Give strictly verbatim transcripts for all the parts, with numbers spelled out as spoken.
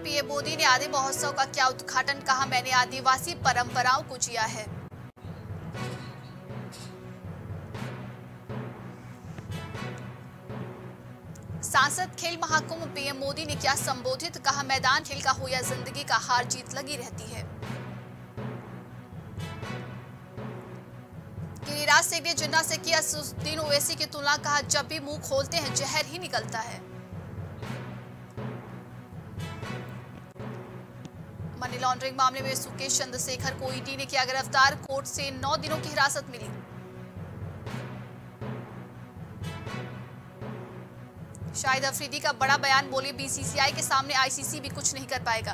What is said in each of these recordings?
PM Modi ने आदि महोत्सव का किया उद्घाटन, कहा मैंने आदिवासी परंपराओं को जिया है। सांसद खेल महाकुंभ पीएम मोदी ने किया संबोधित, कहा मैदान खेल का हो या जिंदगी का, हार जीत लगी रहती है। गिरिराज सिंह ने जिन्ना से किया असदुद्दीन ओवैसी की तुलना, कहा जब भी मुंह खोलते हैं जहर ही निकलता है। मनी लॉन्ड्रिंग मामले में सुकेश चंद्रशेखर को ईडी ने किया गिरफ्तार, कोर्ट से नौ दिनों की हिरासत मिली। शाहिद अफरीदी का बड़ा बयान, बोले बीसीसीआई के सामने आईसीसी भी कुछ नहीं कर पाएगा।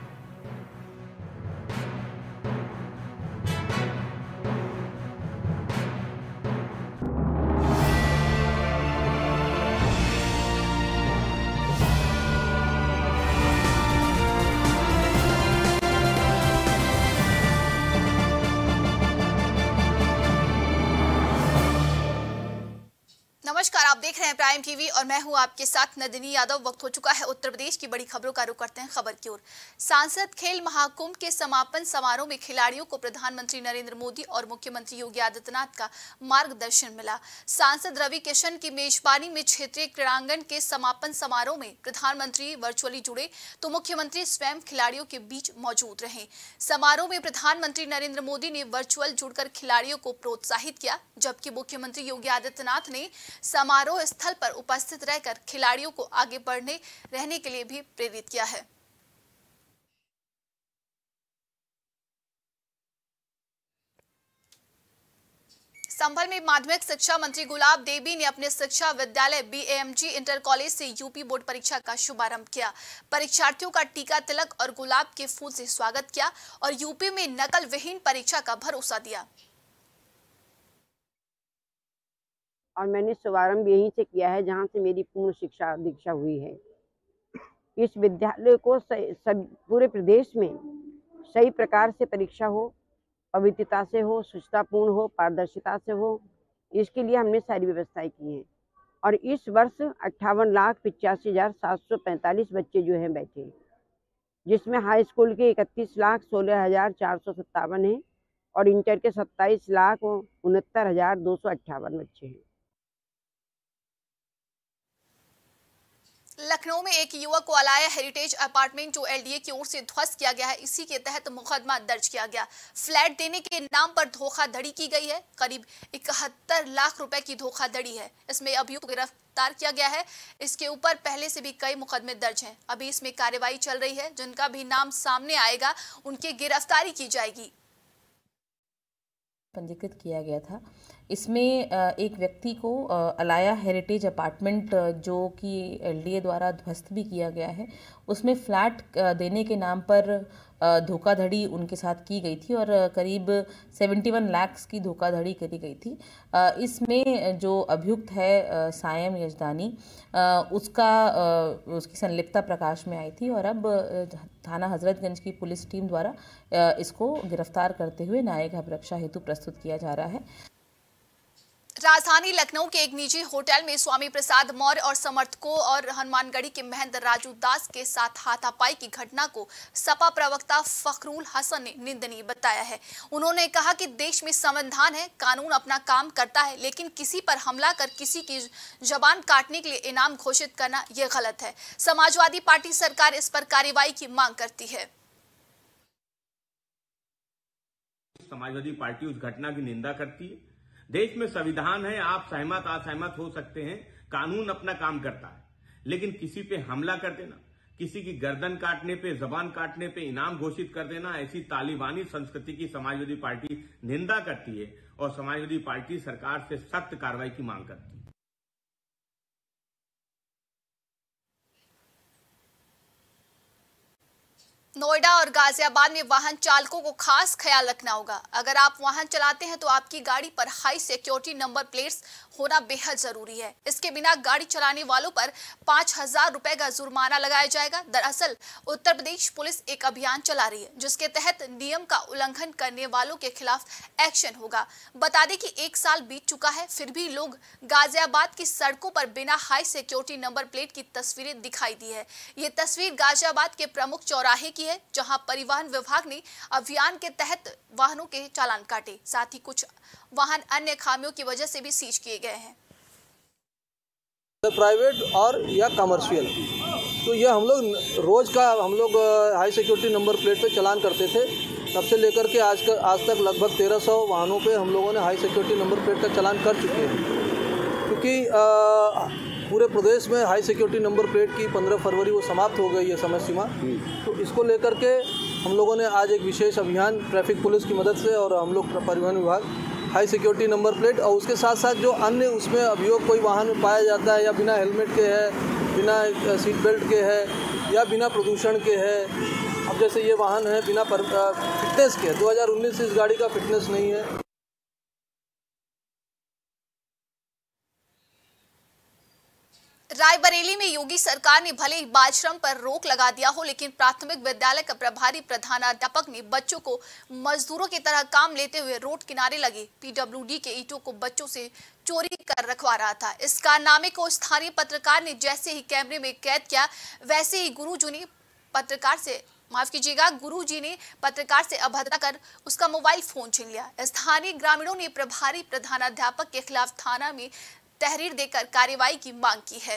नमस्कार, आप देख रहे हैं प्राइम टीवी और मैं हूं आपके साथ नदिनी यादव। वक्त हो चुका है उत्तर प्रदेश की बड़ी खबरों का रुख करते हैं खबर की ओर। सांसद खेल महाकुंभ के समापन समारोह में खिलाड़ियों को प्रधानमंत्री नरेंद्र मोदी और मुख्यमंत्री योगी आदित्यनाथ का मार्गदर्शन मिला। सांसद रवि किशन की मेजबानी में क्षेत्रीय क्रीड़ांगन के समापन समारोह में प्रधानमंत्री वर्चुअली जुड़े तो मुख्यमंत्री स्वयं खिलाड़ियों के बीच मौजूद रहे। समारोह में प्रधानमंत्री नरेंद्र मोदी ने वर्चुअल जुड़कर खिलाड़ियों को प्रोत्साहित किया, जबकि मुख्यमंत्री योगी आदित्यनाथ ने समारोह स्थल पर उपस्थित रहकर खिलाड़ियों को आगे बढ़ने रहने के लिए भी प्रेरित किया है। संभल में माध्यमिक शिक्षा मंत्री गुलाब देवी ने अपने शिक्षा विद्यालय बीएमजी इंटर कॉलेज से यूपी बोर्ड परीक्षा का शुभारंभ किया। परीक्षार्थियों का टीका तिलक और गुलाब के फूल से स्वागत किया और यूपी में नकल विहीन परीक्षा का भरोसा दिया। और मैंने शुभारंभ यहीं से किया है जहां से मेरी पूर्ण शिक्षा दीक्षा हुई है। इस विद्यालय को सब पूरे प्रदेश में सही प्रकार से परीक्षा हो, पवित्रता से हो, शुचितापूर्ण हो, पारदर्शिता से हो, इसके लिए हमने सारी व्यवस्थाएं की हैं। और इस वर्ष अट्ठावन लाख पिचासी हजार सात सौ पैंतालीस बच्चे जो हैं बैठे, जिसमें हाई स्कूल के इकतीस लाख सोलह हजार चार सौ सत्तावन है और इंटर के सत्ताईस लाख उनहत्तर हजार दो सौ अट्ठावन बच्चे हैं। लखनऊ में एक युवक को अलाया हेरिटेज अपार्टमेंट जो एलडीए की ओर से ध्वस्त किया गया है, इसी के तहत मुकदमा दर्ज किया गया। फ्लैट देने के नाम पर धोखाधड़ी की गई है। करीब इकहत्तर लाख रुपए की धोखाधड़ी है। इसमें अभियुक्त को गिरफ्तार किया गया है। इसके ऊपर पहले से भी कई मुकदमे दर्ज हैं। अभी इसमें कार्रवाई चल रही है। जिनका भी नाम सामने आएगा उनकी गिरफ्तारी की जाएगी। पंजीकृत किया गया था। इसमें एक व्यक्ति को अलाया हेरिटेज अपार्टमेंट जो कि एलडीए द्वारा ध्वस्त भी किया गया है, उसमें फ्लैट देने के नाम पर धोखाधड़ी उनके साथ की गई थी और करीब इकहत्तर लाख की धोखाधड़ी करी गई थी। इसमें जो अभियुक्त है सायम यजदानी, उसका उसकी संलिप्तता प्रकाश में आई थी और अब थाना हजरतगंज की पुलिस टीम द्वारा इसको गिरफ्तार करते हुए न्यायिक अभिरक्षा हेतु प्रस्तुत किया जा रहा है। राजधानी लखनऊ के एक निजी होटल में स्वामी प्रसाद मौर्य और समर्थकों और हनुमानगढ़ी के महंत राजू दास के साथ हाथापाई की घटना को सपा प्रवक्ता फखरुल हसन ने निंदनीय बताया है। उन्होंने कहा कि देश में संविधान है, कानून अपना काम करता है, लेकिन किसी पर हमला कर किसी की जबान काटने के लिए इनाम घोषित करना यह गलत है। समाजवादी पार्टी सरकार इस पर कार्रवाई की मांग करती है। समाजवादी पार्टी उस घटना की निंदा करती है। देश में संविधान है, आप सहमत असहमत हो सकते हैं, कानून अपना काम करता है, लेकिन किसी पे हमला कर देना, किसी की गर्दन काटने पे, जबान काटने पे इनाम घोषित कर देना, ऐसी तालिबानी संस्कृति की समाजवादी पार्टी निंदा करती है और समाजवादी पार्टी सरकार से सख्त कार्रवाई की मांग करती है। नोएडा और गाजियाबाद में वाहन चालकों को खास ख्याल रखना होगा। अगर आप वाहन चलाते हैं तो आपकी गाड़ी पर हाई सिक्योरिटी नंबर प्लेट्स होना बेहद जरूरी है। इसके बिना गाड़ी चलाने वालों पर पांच हजार रुपए का जुर्माना लगाया जाएगा। दरअसल उत्तर प्रदेश पुलिस एक अभियान चला रही है जिसके तहत नियम का उल्लंघन करने वालों के खिलाफ एक्शन होगा। बता दें कि एक साल बीत चुका है, फिर भी लोग गाजियाबाद की सड़कों पर बिना हाई सिक्योरिटी नंबर प्लेट की तस्वीरें दिखाई दी है। ये तस्वीर गाजियाबाद के प्रमुख चौराहे की है, जहां परिवहन विभाग ने अभियान के तहत वाहनों के चालान काटे। साथ ही कुछ वाहन अन्य खामियों की वजह से भी सीज किए गए हैं। प्राइवेट और या कमर्शियल, तो ये हम लोग रोज का हम लोग हाई सिक्योरिटी नंबर प्लेट पे चालान करते थे। तब से लेकर के आज का आज तक लगभग तेरह सौ वाहनों पे हम लोगों ने हाई सिक्योरिटी नंबर प्लेट का चालान कर चुके हैं, क्योंकि आ, पूरे प्रदेश में हाई सिक्योरिटी नंबर प्लेट की पंद्रह फरवरी वो समाप्त हो गई है समय सीमा। तो इसको लेकर के हम लोगों ने आज एक विशेष अभियान ट्रैफिक पुलिस की मदद से और हम लोग परिवहन विभाग हाई सिक्योरिटी नंबर प्लेट और उसके साथ साथ जो अन्य उसमें अभियोग कोई वाहन में पाया जाता है या बिना हेलमेट के है, बिना सीट बेल्ट के है या बिना प्रदूषण के है। अब जैसे ये वाहन है बिना फिटनेस के, दो हज़ार उन्नीस इस गाड़ी का फिटनेस नहीं है। रायबरेली में योगी सरकार ने भले ही बाल श्रम पर रोक लगा दिया हो, लेकिन प्राथमिक विद्यालय का प्रभारी प्रधानाध्यापक ने बच्चों को मजदूरों की तरह काम लेते हुए रोड किनारे लगे पीडब्ल्यूडी के ईंटों को बच्चों से चोरी कर रखवा रहा था। इस कारनामे को स्थानीय पत्रकार ने जैसे ही कैमरे में कैद किया, वैसे ही गुरुजी ने पत्रकार से माफ कीजिएगा गुरुजी ने पत्रकार से अभद्रता कर उसका मोबाइल फोन छीन लिया। स्थानीय ग्रामीणों ने प्रभारी प्रधानाध्यापक के खिलाफ थाना में तहरीर देकर कार्रवाई की मांग की है।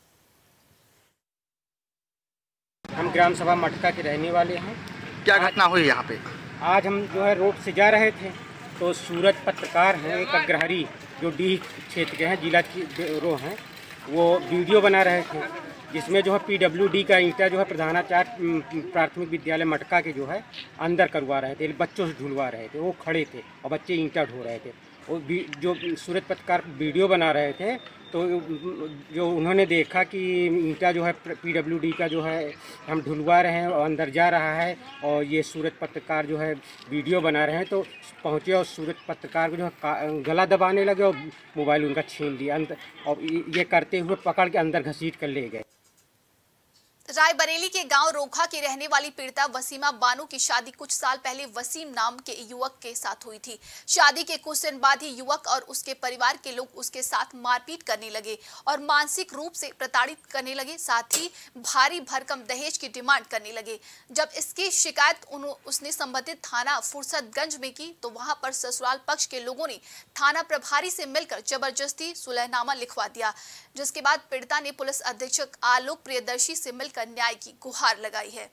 हम ग्राम सभा मटका के रहने वाले हैं। क्या घटना हुई यहाँ पे? आज हम जो है रोड से जा रहे थे तो सूरज पत्रकार हैं एक अग्रहरी जो डी क्षेत्र के हैं, जिला रो हैं, वो वीडियो बना रहे थे जिसमें जो है पीडब्ल्यूडी का ईंटा जो है प्रधानाचार्य प्राथमिक विद्यालय मटका के जो है अंदर करवा रहे थे, बच्चों से ढुलवा रहे थे। वो खड़े थे और बच्चे ईंटा ढो रहे थे। वो जो सूरज पत्रकार वीडियो बना रहे थे तो जो उन्होंने देखा कि ईंटा जो है पीडब्ल्यूडी का जो है हम ढुलवा रहे हैं और अंदर जा रहा है और ये सूरज पत्रकार जो है वीडियो बना रहे हैं, तो पहुँचे और सूरज पत्रकार को जो है गला दबाने लगे और मोबाइल उनका छीन लिया अंदर, और ये करते हुए पकड़ के अंदर घसीट कर ले गए। रायबरेली के गांव रोखा की रहने वाली पीड़िता वसीमा बानो की शादी कुछ साल पहले वसीम नाम के युवक के साथ हुई थी। शादी के कुछ दिन बाद ही युवक और उसके परिवार के लोग उसके साथ मारपीट करने लगे और मानसिक रूप से प्रताड़ित करने लगे, साथ ही भारी भरकम दहेज की डिमांड करने लगे। जब इसकी शिकायत उसने संबंधित थाना फुर्सतगंज में की तो वहां पर ससुराल पक्ष के लोगों ने थाना प्रभारी से मिलकर जबरदस्ती सुलहनामा लिखवा दिया, जिसके बाद पीड़िता ने पुलिस अधीक्षक आलोक प्रियदर्शी से मिलकर न्याय की गुहार लगाई है।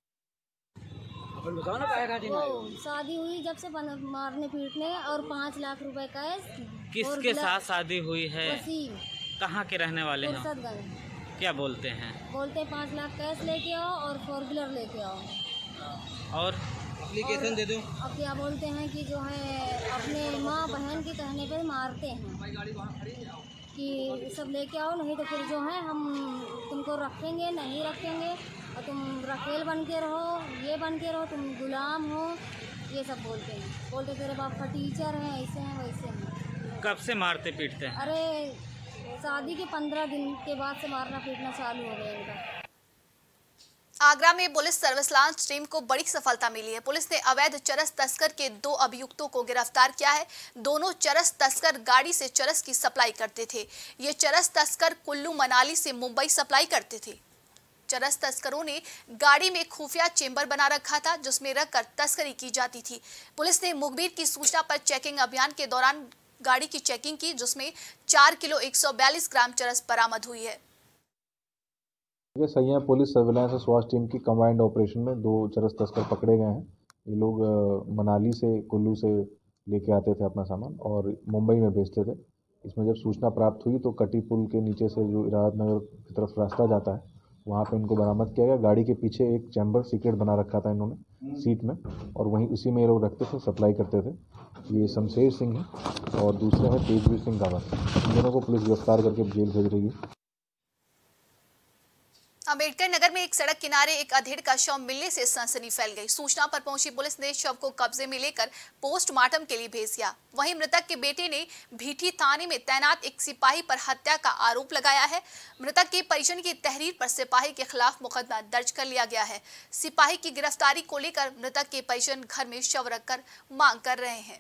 शादी हुई जब से मारने पीटने और पाँच लाख रुपए कैश। किसके साथ शादी हुई है? वसीम। कहाँ के रहने वाले हैं? क्या बोलते हैं? बोलते पाँच लाख कैश लेके आओ और फोर व्हीलर लेके आओ और एप्लीकेशन दे दो। अब क्या बोलते हैं कि जो है अपने माँ बहन के कहने पे मारते हैं कि सब लेके आओ, नहीं तो फिर जो है हम तुमको रखेंगे नहीं रखेंगे और तुम रखेल बन के रहो, ये बन के रहो, तुम गुलाम हो, ये सब बोलते हैं। बोलते तेरे बाप का टीचर है, ऐसे हैं वैसे हैं। कब से मारते पीटते हैं? अरे शादी के पंद्रह दिन के बाद से मारना पीटना चालू हो गया इनका। आगरा में पुलिस सर्विलांस टीम को बड़ी सफलता मिली है। पुलिस ने अवैध चरस तस्कर के दो अभियुक्तों को गिरफ्तार किया है। दोनों चरस तस्कर गाड़ी से चरस की सप्लाई करते थे। ये चरस तस्कर कुल्लू मनाली से मुंबई सप्लाई करते थे। चरस तस्करों ने गाड़ी में खुफिया चेंबर बना रखा था जिसमें रखकर तस्करी की जाती थी। पुलिस ने मुखबिर की सूचना पर चेकिंग अभियान के दौरान गाड़ी की चेकिंग की, जिसमें चार किलो एक सौ बयालीस ग्राम चरस बरामद हुई है। सैया पुलिस सर्विलांस और स्वास्थ्य टीम की कंबाइंड ऑपरेशन में दो चरस तस्कर पकड़े गए हैं। ये लोग मनाली से कुल्लू से लेके आते थे अपना सामान और मुंबई में बेचते थे। इसमें जब सूचना प्राप्त हुई तो कटी पुल के नीचे से जो इरादत नगर की तरफ रास्ता जाता है वहाँ पे इनको बरामद किया गया। गाड़ी के पीछे एक चैम्बर सीक्रेट बना रखा था इन्होंने सीट में और वहीं उसी में ये लोग रखते थे, सप्लाई करते थे। ये शमशेर सिंह है और दूसरा है तेजवीर सिंह रावत। इन दोनों को पुलिस गिरफ्तार करके जेल भेज रही है। अम्बेडकर नगर में एक सड़क किनारे एक अधेड़ का शव मिलने से सनसनी फैल गई। सूचना पर पहुंची पुलिस ने शव को कब्जे में लेकर पोस्टमार्टम के लिए भेज दिया। वहीं मृतक के बेटे ने भीठी थाने में तैनात एक सिपाही पर हत्या का आरोप लगाया है। मृतक के परिजन की तहरीर पर सिपाही के खिलाफ मुकदमा दर्ज कर लिया गया है। सिपाही की गिरफ्तारी को लेकर मृतक के परिजन घर में शव रखकर मांग कर रहे हैं।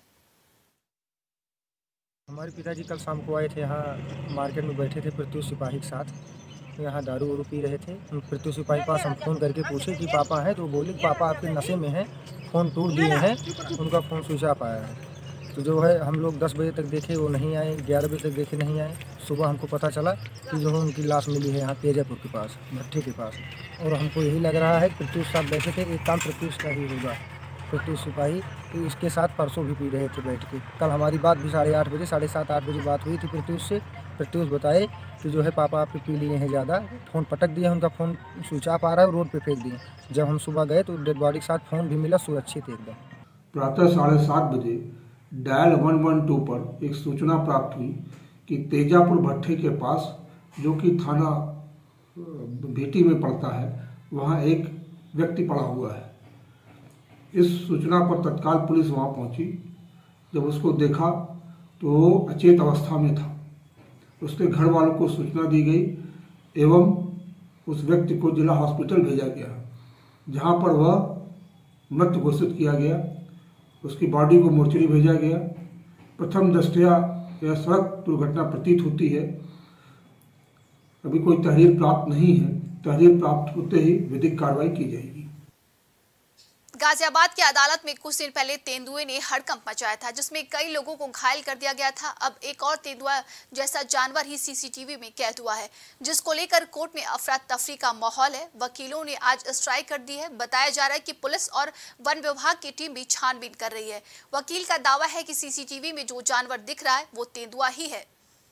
हमारे पिताजी कल शाम को आए थे, यहाँ मार्केट में बैठे थे प्रत्युष सिपाही के साथ, यहाँ दारू वारू पी रहे थे। प्रत्युष सिपाही के पास हम फ़ोन करके पूछे कि पापा है, तो बोले पापा आपके नशे में हैं, फ़ोन टूट दिए हैं, उनका फ़ोन स्विच ऑफ आया है। तो जो है हम लोग दस बजे तक देखे वो नहीं आए, ग्यारह बजे तक देखे नहीं आए। सुबह हमको पता चला कि जो है उनकी लाश मिली है यहाँ तेजापुर के पास, भट्टे के पास। और हमको यही लग रहा है प्रत्युष साहब बैठे थे, एक काम प्रत्युष का ही होगा। प्रत्युष सिपाही तो इसके साथ परसों भी पी रहे थे बैठ के। कल हमारी बात भी साढ़े आठ बजे साढ़े सात आठ बजे बात हुई थी प्रत्युष से। प्रत्युष बताए कि जो है पापा आप पी लिए हैं ज़्यादा, फ़ोन पटक दिया, उनका फ़ोन स्विच ऑफ आ रहा है, रोड पे फेंक दिए। जब हम सुबह गए तो डेड बॉडी के साथ फ़ोन भी मिला, सुरक्षित एकदम। प्रातः साढ़े सात बजे डायल वन वन टू पर एक सूचना प्राप्त हुई कि तेजापुर भट्टे के पास, जो कि थाना भीटी में पड़ता है, वहाँ एक व्यक्ति पड़ा हुआ है। इस सूचना पर तत्काल पुलिस वहाँ पहुँची। जब उसको देखा तो वो अचेत अवस्था में था। उसके घर वालों को सूचना दी गई एवं उस व्यक्ति को जिला हॉस्पिटल भेजा गया, जहाँ पर वह मृत घोषित किया गया। उसकी बॉडी को मोर्चरी भेजा गया। प्रथम दृष्टया यह सड़क दुर्घटना प्रतीत होती है। अभी कोई तहरीर प्राप्त नहीं है। तहरीर प्राप्त होते ही विधिक कार्रवाई की जाएगी। गाजियाबाद की अदालत में कुछ दिन पहले तेंदुए ने हड़कंप मचाया था, जिसमें कई लोगों को घायल कर दिया गया था। अब एक और तेंदुआ जैसा जानवर ही सीसीटीवी में कैद हुआ है, जिसको लेकर कोर्ट में अफरा तफरी का माहौल है। वकीलों ने आज स्ट्राइक कर दी है। बताया जा रहा है कि पुलिस और वन विभाग की टीम भी छानबीन कर रही है। वकील का दावा है कि सीसीटीवी में जो जानवर दिख रहा है वो तेंदुआ ही है।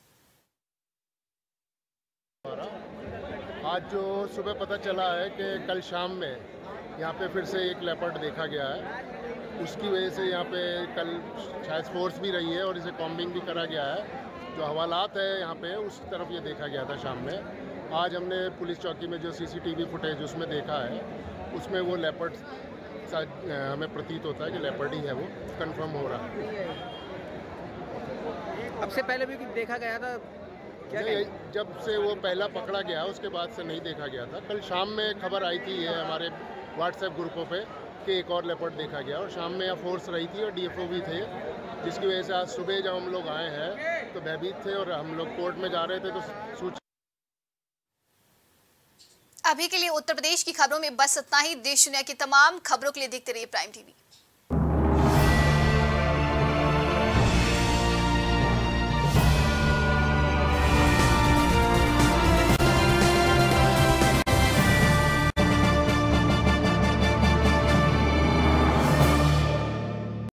आज जो सुबह पता चला है कि कल शाम में यहाँ पे फिर से एक लेपर्ड देखा गया है। उसकी वजह से यहाँ पे कल शायद फोर्स भी रही है और इसे कॉम्बिंग भी करा गया है। जो हवालात है यहाँ पे उस तरफ ये देखा गया था शाम में। आज हमने पुलिस चौकी में जो सीसीटीवी फुटेज उसमें देखा है, उसमें वो लेपर्ड सा हमें प्रतीत होता है कि लेपर्ड ही है, वो कंफर्म हो रहा है। अब से पहले भी देखा गया था क्या? जब से वो पहला पकड़ा गया उसके बाद से नहीं देखा गया था। कल शाम में खबर आई थी ये हमारे व्हाट्सएप ग्रुपों पे कि एक और लेपर्ड देखा गया, और शाम में यहाँ फोर्स रही थी और डीएफओ भी थे, जिसकी वजह से आज सुबह जब हम लोग आए हैं तो भयभीत थे और हम लोग कोर्ट में जा रहे थे तो सूचना। अभी के लिए उत्तर प्रदेश की खबरों में बस इतना ही। देश दुनिया की तमाम खबरों के लिए देखते रहिए प्राइम टीवी।